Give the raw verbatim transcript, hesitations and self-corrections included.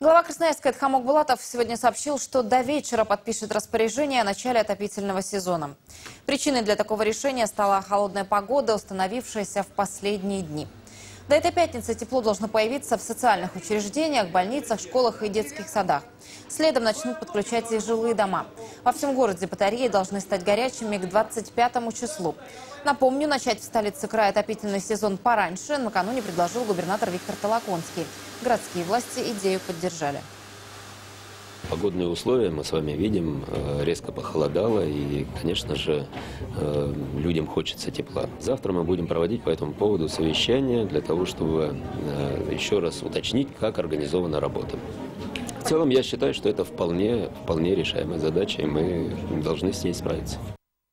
Глава Красноярска Эдхамок Булатов сегодня сообщил, что до вечера подпишет распоряжение о начале отопительного сезона. Причиной для такого решения стала холодная погода, установившаяся в последние дни. До этой пятницы тепло должно появиться в социальных учреждениях, больницах, школах и детских садах. Следом начнут подключать и жилые дома. Во всем городе батареи должны стать горячими к двадцать пятому числу. Напомню, начать в столице края отопительный сезон пораньше накануне предложил губернатор Виктор Толоконский. Городские власти идею поддержали. Погодные условия мы с вами видим, резко похолодало, и, конечно же, людям хочется тепла. Завтра мы будем проводить по этому поводу совещание для того, чтобы еще раз уточнить, как организована работа. В целом, я считаю, что это вполне, вполне решаемая задача, и мы должны с ней справиться.